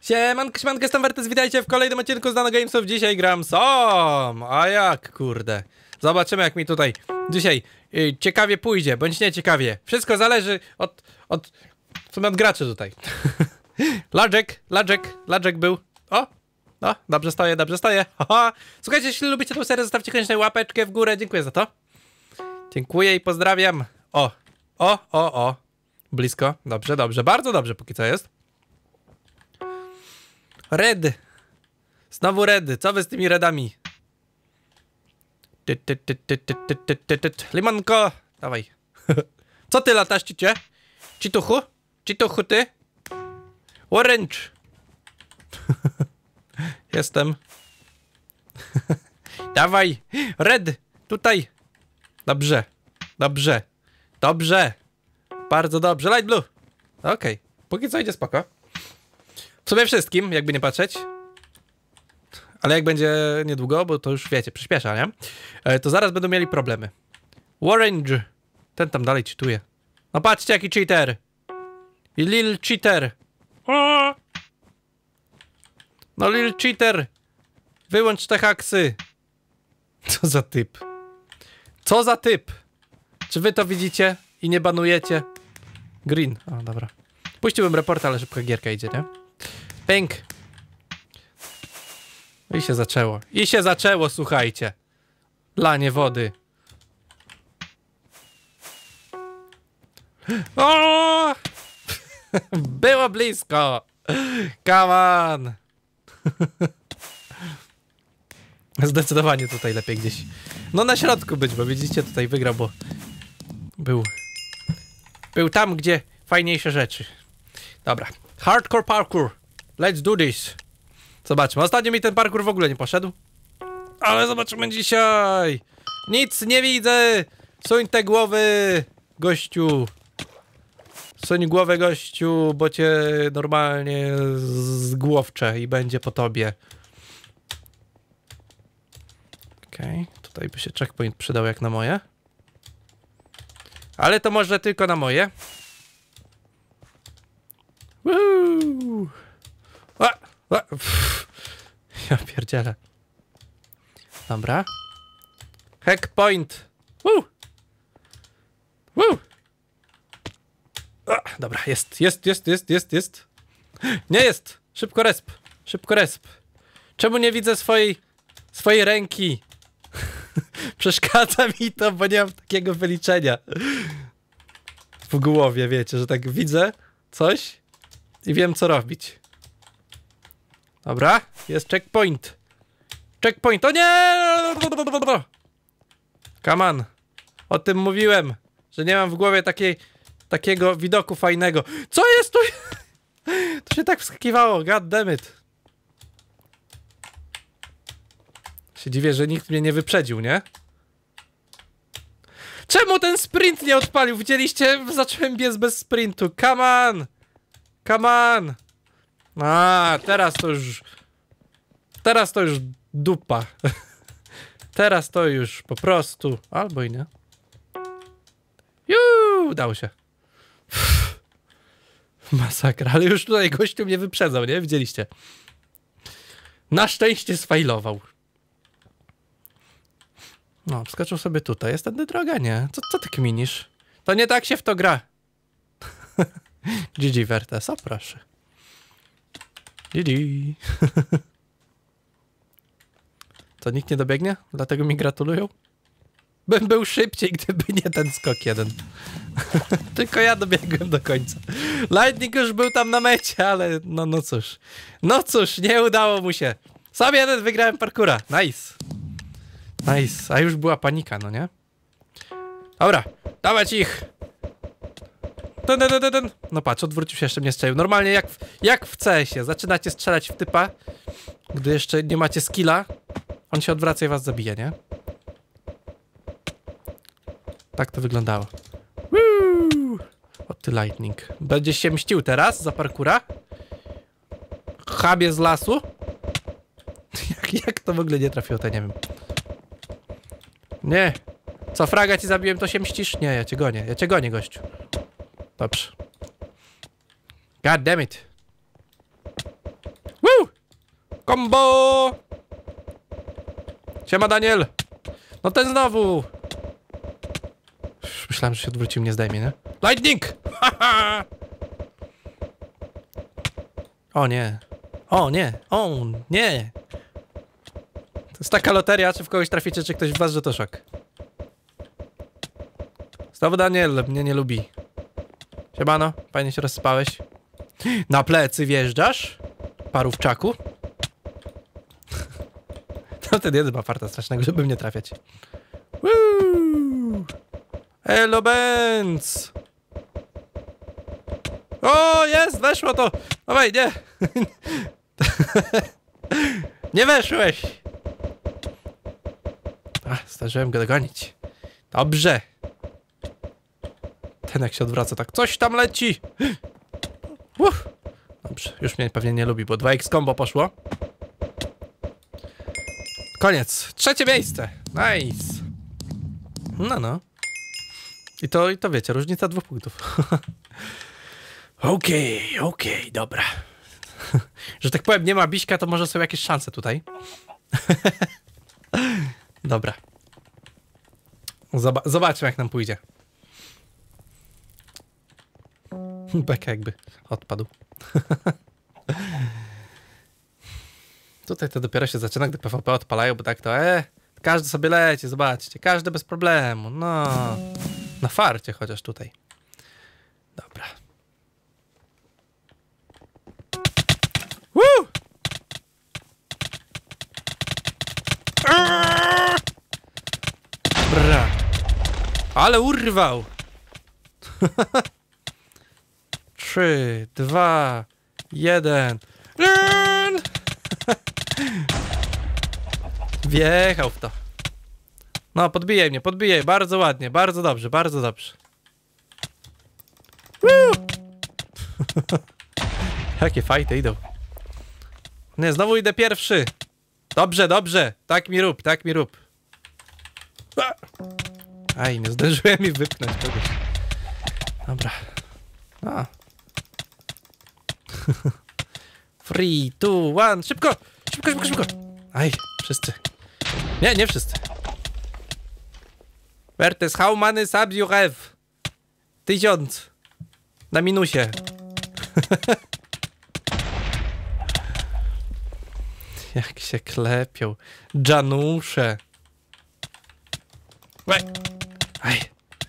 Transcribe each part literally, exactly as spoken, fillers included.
Siemanko, siemanko, jestem Wertes, witajcie w kolejnym odcinku z Nano Gamesów. Dzisiaj gram sam. A jak, kurde. Zobaczymy, jak mi tutaj dzisiaj yy, ciekawie pójdzie, bądź nie ciekawie. Wszystko zależy od, od, w sumie od graczy tutaj. Ladżek, Ladżek, Ladżek był. O, no, dobrze stoję, dobrze stoję. Haha. Słuchajcie, jeśli lubicie tę serię, zostawcie koniecznie łapeczkę w górę. Dziękuję za to. Dziękuję i pozdrawiam. O, o, o, o. Blisko, dobrze, dobrze, bardzo dobrze póki co jest. Red. Znowu redy. Co wy z tymi redami? Ty, ty, ty, ty, ty, ty, ty, ty, ty. Limonko. Dawaj. Co ty latasz, cicie? Cituchu? Cituchu ty? Orange. Jestem. Dawaj. Red. Tutaj. Dobrze. Dobrze. Dobrze. Bardzo dobrze. Light blue. Okej. Okay. Póki co idzie spoko. W sumie wszystkim, jakby nie patrzeć. Ale jak będzie niedługo, bo to już wiecie, przyspiesza, nie? E, to zaraz będą mieli problemy. Orange. Ten tam dalej cheatuje. No patrzcie, jaki cheater. I lil cheater. O! No lil cheater. Wyłącz te haksy. Co za typ. Co za typ. Czy wy to widzicie i nie banujecie? Green. O, dobra. Puściłbym reporta, ale szybko gierka idzie, nie? Pęk. I się zaczęło. I się zaczęło, słuchajcie. Lanie wody. O! Było blisko. Come on. Zdecydowanie tutaj lepiej gdzieś. No na środku być, bo widzicie, tutaj wygrał, bo był. Był tam, gdzie fajniejsze rzeczy. Dobra. Hardcore parkour. Let's do this. Zobaczmy. Ostatnio mi ten parkour w ogóle nie poszedł. Ale zobaczymy dzisiaj. Nic nie widzę. Suń te głowy, gościu. Suń głowę, gościu, bo cię normalnie zgłowczę i będzie po tobie. Okej. Okay. Tutaj by się checkpoint przydał jak na moje. Ale to może tylko na moje. Woo! A, a, ja pierdzielę. Dobra. Hackpoint. Woo! Woo! A, dobra, jest, jest, jest, jest, jest, jest. Nie jest! Szybko resp. Szybko resp. Czemu nie widzę swojej swojej ręki? Przeszkadza mi to, bo nie mam takiego wyliczenia w głowie, wiecie, że tak widzę coś i wiem, co robić. Dobra, jest checkpoint. Checkpoint, o nie! Come on. O tym mówiłem, że nie mam w głowie takiej, takiego widoku fajnego. Co jest tu? To się tak wskakiwało, god damn it. Się dziwię, że nikt mnie nie wyprzedził, nie? Czemu ten sprint nie odpalił? Widzieliście? Zacząłem biec bez sprintu. Come on! Come on! A, teraz to już... Teraz to już dupa. Teraz to już po prostu... Albo i nie. Juuu, udało się. Masakra, ale już tutaj gościu mnie wyprzedzał, nie? Widzieliście? Na szczęście sfailował. No, wskoczył sobie tutaj. Jest tędy droga, nie? Co, co ty kminisz? To nie tak się w to gra. G G Wertes, o proszę. G G. To nikt nie dobiegnie? Dlatego mi gratulują? Bym był szybciej, gdyby nie ten skok jeden. Tylko ja dobiegłem do końca. Lightning już był tam na mecie, ale no, no cóż. No cóż, nie udało mu się. Sam jeden wygrałem parkoura. Nice. Nice. A już była panika, no nie? Dobra, dawać ich. Ten, ten, ten, ten. No patrz, odwrócił się, jeszcze mnie strzelił. Normalnie jak w, jak w C S ie. Zaczynacie strzelać w typa, gdy jeszcze nie macie skilla. On się odwraca i was zabije, nie? Tak to wyglądało. Woo! O ty lightning. Będziesz się mścił teraz za parkura? Chabie z lasu? jak, jak to w ogóle nie trafiło, to nie wiem. Nie. Co, fraga ci zabiłem, to się mścisz? Nie, ja cię gonię. Ja cię gonię, gościu. Dobrze. God damn it. Combo! Siema, Daniel! No ten znowu! Myślałem, że się odwrócił, nie zdejmie, nie? Lightning! Haha! O nie. O nie. O nie. To jest taka loteria, czy w kogoś traficie, czy ktoś w was, że to szok. Znowu Daniel mnie nie lubi. Siemano, fajnie się rozspałeś. Na plecy wjeżdżasz? Parówczaku? To ten jeden ma farta strasznego, żeby mnie trafiać. Woo! Elo Benz! O, jest, weszło to! Dawaj, nie! Nie weszłeś! Ach, zdążyłem go dogonić. Dobrze. Ten jak się odwraca, tak coś tam leci! Uff. Dobrze, już mnie pewnie nie lubi, bo dwa X combo poszło. Koniec. Trzecie miejsce. Nice. No, no. I to, i to wiecie, różnica dwóch punktów. Okej, okay, okej, okay, dobra. Że tak powiem, nie ma Biśka, to może są jakieś szanse tutaj. Dobra. Zob zobaczmy, jak nam pójdzie. Beka jakby odpadł. Tutaj to dopiero się zaczyna, gdy P V P odpalają, bo tak to e, każdy sobie leci, zobaczcie, każdy bez problemu, no. Na farcie chociaż tutaj. Dobra. Woo! Bra. Ale urwał. Trzy, dwa, jeden. Wjechał w to. No, podbijaj mnie, podbijaj. Bardzo ładnie, bardzo dobrze, bardzo dobrze. Jakie fajty idą. Nie, znowu idę pierwszy. Dobrze, dobrze. Tak mi rób, tak mi rób. Aj, nie zdążyłem mi wypchnąć kogoś. Dobra. A. Three, two, one. Szybko! Szybko, szybko, szybko! Aj, wszyscy. Nie, nie wszyscy. Wertes, how many subs you have? Tysiąc. Na minusie. Jak się klepią. Janusze. Łe. Aj.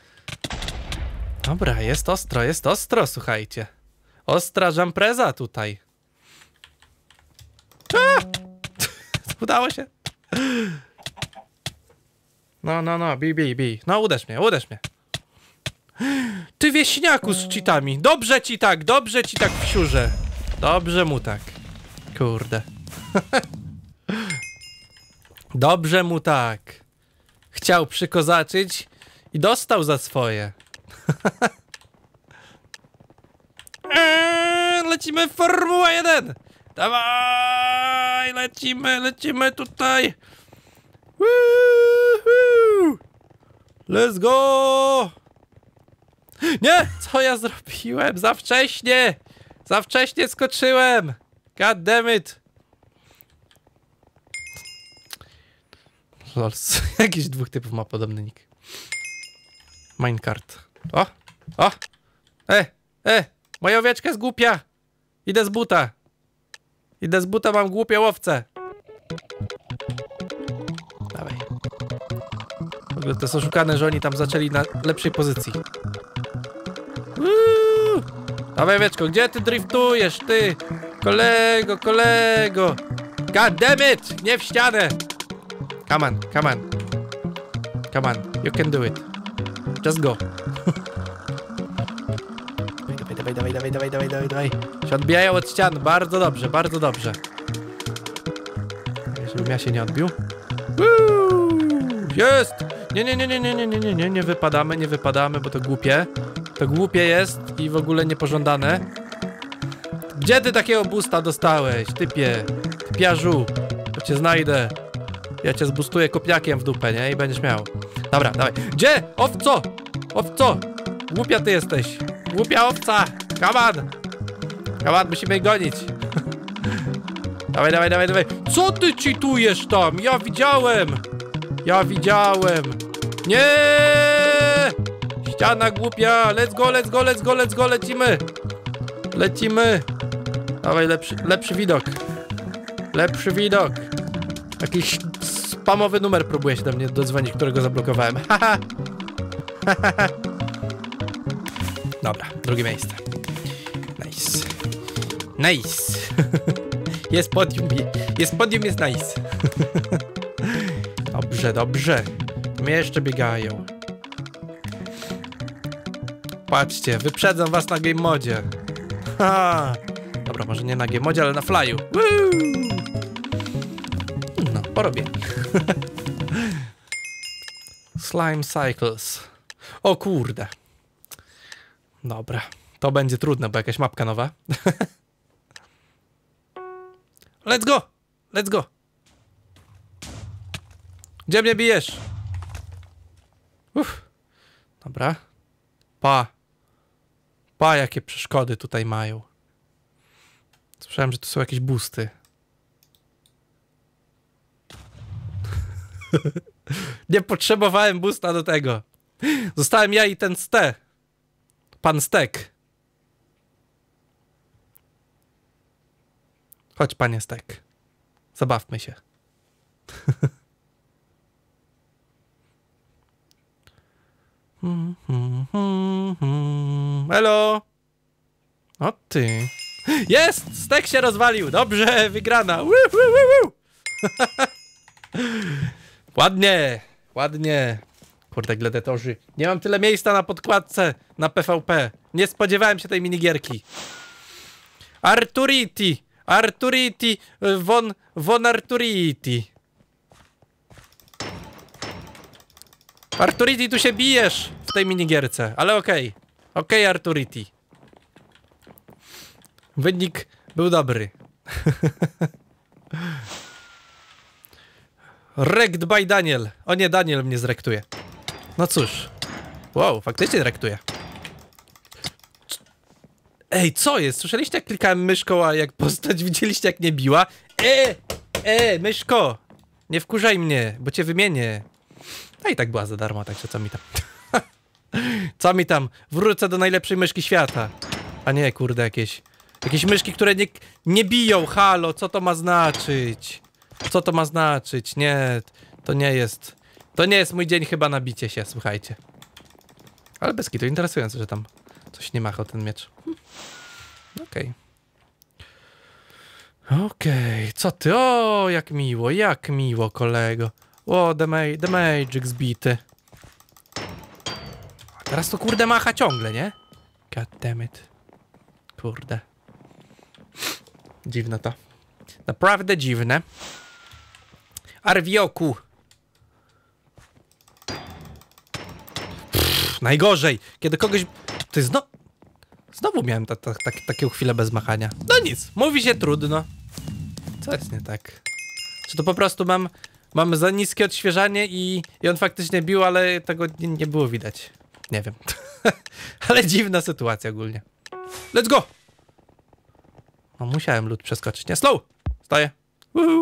Dobra, jest ostro, jest ostro, słuchajcie. Ostra jampreza tutaj. A! Udało się. No, no, no, bi, bi, bi. No, uderz mnie, uderz mnie. Ty wieśniaku z cheatami. Dobrze ci tak, dobrze ci tak w siurze. Dobrze mu tak. Kurde. Dobrze mu tak. Chciał przykozaczyć i dostał za swoje. eee, lecimy w Formuła jeden. Dawaj, lecimy, lecimy tutaj. Woohoo! Let's go! Nie! Co ja zrobiłem? Za wcześnie! Za wcześnie skoczyłem! God damn it! Lol, jakiś dwóch typów ma podobny nick. Minecart. O! O! E! E! Moja owieczka jest głupia! Idę z buta! Idę z buta, mam głupie łowce! Dawaj. W ogóle to jest oszukane, że oni tam zaczęli na lepszej pozycji. Uuu! Dawaj, owieczko, gdzie ty driftujesz, ty? Kolego, kolego! God damn it! Nie w ścianę! Come on, come on. Come on, you can do it. Just go. Dawaj, dawaj, dawaj, dawaj, dawaj, dawaj, dawaj, dawaj. Się odbijają od ścian, bardzo dobrze, bardzo dobrze. Żebym ja się nie odbił. Woo! Jest! Nie, nie, nie, nie, nie, nie, nie, nie, nie, nie wypadamy, nie wypadamy, bo to głupie. To głupie jest i w ogóle niepożądane. Gdzie ty takiego boosta dostałeś, typie? Typiarzu, to cię znajdę. Ja cię zbustuję kopiakiem w dupę, nie? I będziesz miał. Dobra, dawaj. Gdzie? Owco! Owco! Głupia ty jesteś. Głupia owca! Come on! Come on, musimy jej gonić. Dawaj, dawaj, dawaj, dawaj. Co ty cheatujesz tam? Ja widziałem. Ja widziałem. Nie! Ściana głupia. Let's go, let's go, let's go, let's go. Lecimy. Lecimy. Dawaj, lepszy, lepszy widok. Lepszy widok. Jakiś spamowy numer próbuje się do mnie dodzwonić, którego zablokowałem. Haha. Dobra, drugie miejsce. Nice. Nice. Jest podium, jest podium, jest nice. Dobrze, dobrze. Mnie jeszcze biegają. Patrzcie, wyprzedzam was na game modzie. Ha. Dobra, może nie na game modzie, ale na flyu. Woo! No, porobię. Slime Cycles. O kurde. Dobra, to będzie trudne, bo jakaś mapka nowa. Let's go! Let's go! Gdzie mnie bijesz? Uff. Dobra. Pa. Pa, jakie przeszkody tutaj mają. Słyszałem, że tu są jakieś boosty. Nie potrzebowałem boosta do tego. Zostałem ja i ten Ste. Pan Stek. Chodź, panie Stek. Zabawmy się. Elo. O ty. Jest! Stek się rozwalił. Dobrze, wygrana. Woo, woo, woo, woo. Ładnie. Ładnie. Kurde, gladiatorzy. Nie mam tyle miejsca na podkładce na P V P. Nie spodziewałem się tej minigierki. Arturiti. Arturiti. Von, von Arturiti. Arturiti, tu się bijesz w tej minigierce, ale okej. Okay. Okej, okay, Arturiti. Wynik był dobry. Wrecked by Daniel. O nie, Daniel mnie zrektuje. No cóż. Wow, faktycznie zrektuje. Ej, co jest? Słyszeliście, jak klikałem myszką, a jak postać widzieliście, jak nie biła? E, e, myszko! Nie wkurzaj mnie, bo cię wymienię. A i tak była za darmo, także co mi tam? Co mi tam? Wrócę do najlepszej myszki świata. A nie, kurde, jakieś... Jakieś myszki, które nie, nie biją, halo, co to ma znaczyć? Co to ma znaczyć? Nie, to nie jest... To nie jest mój dzień chyba na bicie się, słuchajcie. Ale bez kitu, interesujące, że tam coś nie machał ten miecz. Hm. Okej. Okay. Okej, okay. Co ty? O, jak miło, jak miło, kolego. O, the, ma the Magic zbity. A teraz to kurde macha ciągle, nie? God damn it. Kurde. Dziwne to. Naprawdę dziwne. Arwioku. Pff, najgorzej. Kiedy kogoś... Ty zno... Znowu miałem ta, ta, ta, taką chwilę bez machania. No nic, mówi się trudno. Co jest nie tak? Czy to po prostu mam... Mam za niskie odświeżanie i, i on faktycznie bił, ale tego nie, nie było widać. Nie wiem. Ale dziwna sytuacja ogólnie. Let's go! No musiałem lód przeskoczyć. Nie, slow! Stoję. Woohoo!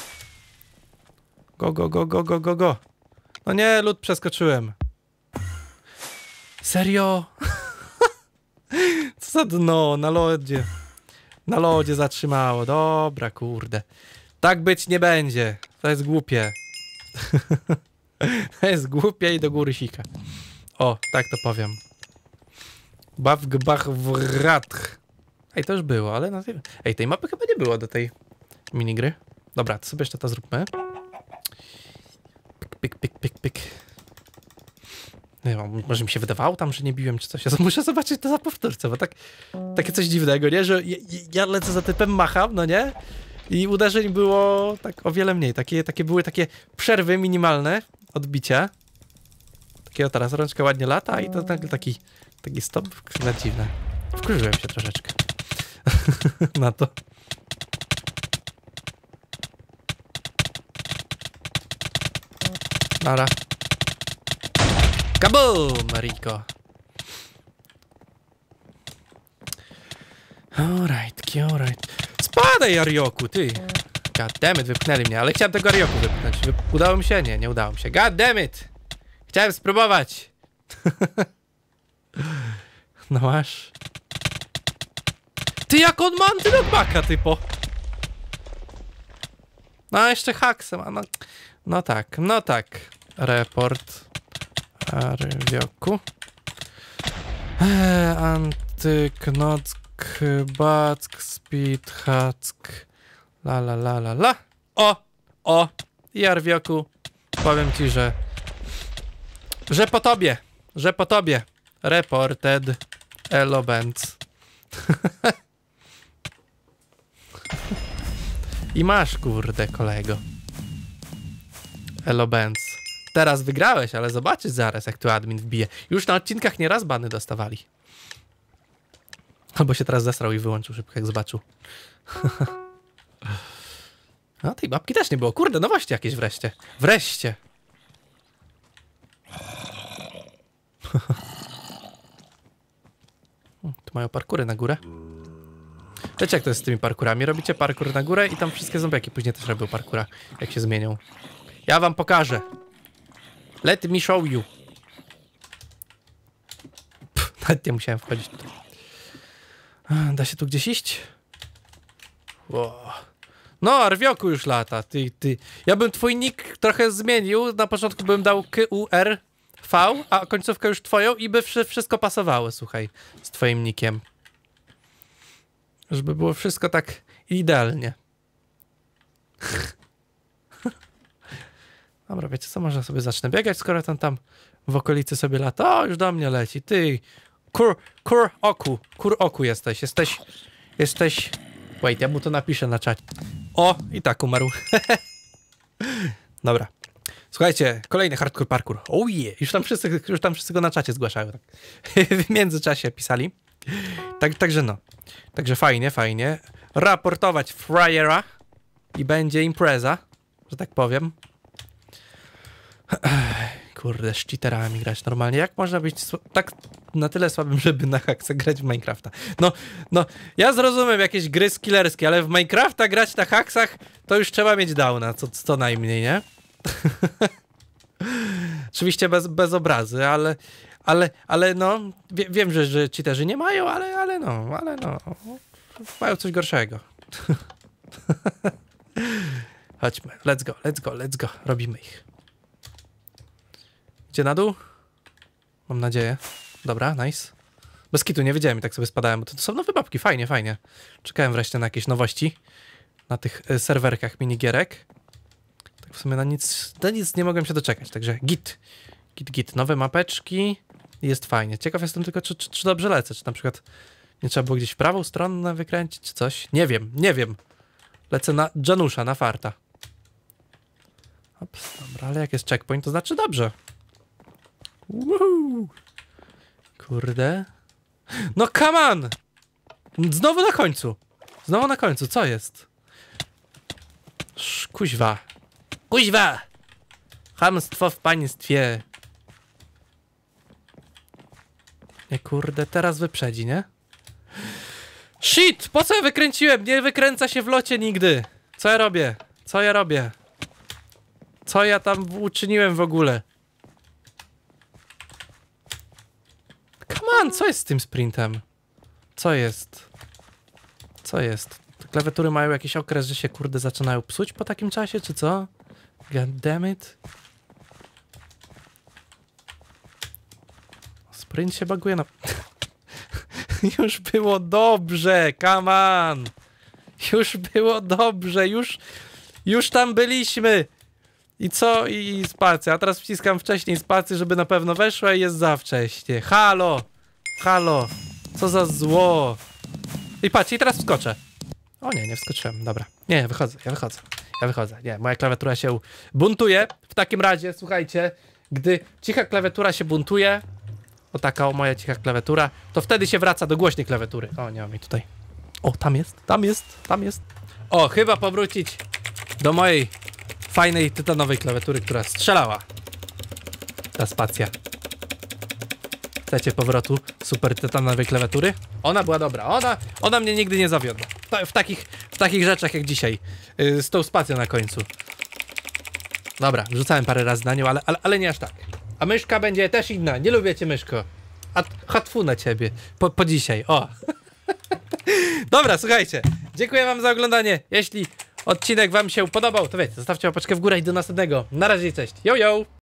Go, go, go, go, go, go, go. No nie, lód przeskoczyłem. Serio? Co za dno, na lodzie. Na lodzie zatrzymało. Dobra, kurde. Tak być nie będzie. To jest głupie. To jest głupie i do góry sika. O, tak to powiem. Baw gbach wratch. Ej, to już było, ale... No, ej, tej mapy chyba nie było do tej minigry. Dobra, to sobie jeszcze to zróbmy. Pik, pik, pik, pik, pik. Nie wiem, może mi się wydawało tam, że nie biłem czy coś. Ja muszę zobaczyć to za powtórce, bo tak... Takie coś dziwnego, nie? Że ja, ja lecę za typem, macham, no nie? I uderzeń było tak o wiele mniej. Takie, takie były takie przerwy minimalne odbicia. Takiego teraz rączka ładnie lata i to nagle taki, taki stop na dziwne. Wkurzyłem się troszeczkę na to. Dobra. Kaboom, Rico. Alright, alright. Spadaj, Arioku, ty. God damn it, wypchnęli mnie, ale chciałem tego Arioku wypchnąć. Wy... Udało mi się? Nie, nie udało mi się. God damn it! Chciałem spróbować. No masz. Ty, jak on ma antynokbaka, typo. No, jeszcze haksem, a no... No tak, no tak. Report. Arwioku. Eee, antyknock, back, speed, hack. La la la la la. O! O! I Arwioku. Powiem ci, że... Że po tobie. Że po tobie. Reported. Elo Benz. I masz, kurde, kolego. Elo Benz. Teraz wygrałeś, ale zobaczysz zaraz, jak tu admin wbije. Już na odcinkach nieraz bany dostawali. Albo się teraz zesrał i wyłączył szybko, jak zobaczył. No, tej babki też nie było. Kurde, nowości jakieś wreszcie. Wreszcie. Tu mają parkury na górę. Wiecie, jak to jest z tymi parkurami? Robicie parkur na górę i tam wszystkie zombiaki później też robią parkura, jak się zmienią. Ja wam pokażę. Let me show you. Pff, nawet nie musiałem wchodzić tutaj. Da się tu gdzieś iść? Wow. No, Arwioku już lata. Ty, ty. Ja bym twój nick trochę zmienił. Na początku bym dał K U R V, a końcówkę już twoją i by wszystko pasowało, słuchaj, z twoim nickiem. Żeby było wszystko tak idealnie. Dobra, wiecie co, może sobie zacznę biegać, skoro ten tam w okolicy sobie lata. O, już do mnie leci, ty. Kur, kur oku, kur oku jesteś, jesteś, jesteś... Wait, ja mu to napiszę na czacie. O, i tak umarł. Dobra. Słuchajcie, kolejny hardcore parkour. Oh yeah. Już tam wszyscy, już tam wszyscy go na czacie zgłaszają. Tak. W międzyczasie pisali. Tak, także no. Także fajnie, fajnie. Raportować frajera i będzie impreza, że tak powiem. Kurde, z cheaterami grać normalnie. Jak można być tak na tyle słabym, żeby na haksach grać w Minecrafta? No, no, ja zrozumiem jakieś gry skillerskie, ale w Minecrafta grać na haksach to już trzeba mieć downa, co, co najmniej, nie? Oczywiście bez, bez obrazy, ale, ale, ale no, wie, wiem, że, że cheaterzy nie mają, ale, ale no, ale no, mają coś gorszego. Chodźmy, let's go, let's go, let's go, robimy ich. Idzie na dół? Mam nadzieję. Dobra, nice. Bez kitu, nie wiedziałem i tak sobie spadałem, bo to, to są nowe babki, fajnie, fajnie. Czekałem wreszcie na jakieś nowości na tych y, serwerkach minigierek. Tak w sumie na nic, na nic nie mogłem się doczekać, także git. Git, git. Nowe mapeczki. Jest fajnie. Ciekaw jestem tylko, czy, czy, czy dobrze lecę, czy na przykład nie trzeba było gdzieś w prawą stronę wykręcić, czy coś. Nie wiem, nie wiem. Lecę na Janusza, na farta. Ops, dobra, ale jak jest checkpoint, to znaczy dobrze. Woohoo! Kurde. No come on! Znowu na końcu. Znowu na końcu, co jest? Sz, kuźwa. Kuźwa! Chamstwo w państwie. Nie, kurde, teraz wyprzedzi, nie? Shit! Po co ja wykręciłem? Nie wykręca się w locie nigdy. Co ja robię? Co ja robię? Co ja tam uczyniłem w ogóle? Come on, co jest z tym sprintem? Co jest? Co jest? Te klawiatury mają jakiś okres, że się kurde zaczynają psuć po takim czasie, czy co? God damn it. Sprint się baguje na... Już było dobrze, come on. Już było dobrze, już... Już tam byliśmy. I co? I spację. A teraz wciskam wcześniej spację, żeby na pewno weszła i jest za wcześnie. Halo! Halo! Co za zło! I patrzcie, i teraz wskoczę. O nie, nie wskoczyłem. Dobra. Nie, ja wychodzę, ja wychodzę. Ja wychodzę. Nie, moja klawiatura się buntuje. W takim razie, słuchajcie, gdy cicha klawiatura się buntuje, o taka o moja cicha klawiatura, to wtedy się wraca do głośnej klawiatury. O, nie mam jej tutaj. O, tam jest, tam jest, tam jest. O, chyba powrócić do mojej fajnej tytanowej klawiatury, która strzelała. Ta spacja. Chcecie powrotu super tytanowej klawiatury? Ona była dobra. Ona, ona mnie nigdy nie zawiodła. Ta, w takich, takich rzeczach jak dzisiaj. Yy, z tą spacją na końcu. Dobra, rzucałem parę razy na nią, ale, ale, ale nie aż tak. A myszka będzie też inna. Nie lubię cię, myszko. A hatfu na ciebie. Po, po dzisiaj, o. Dobra, słuchajcie. Dziękuję wam za oglądanie. Jeśli odcinek wam się podobał, to wiecie, zostawcie łapeczkę w górę i do następnego. Na razie, cześć. Yo, yo!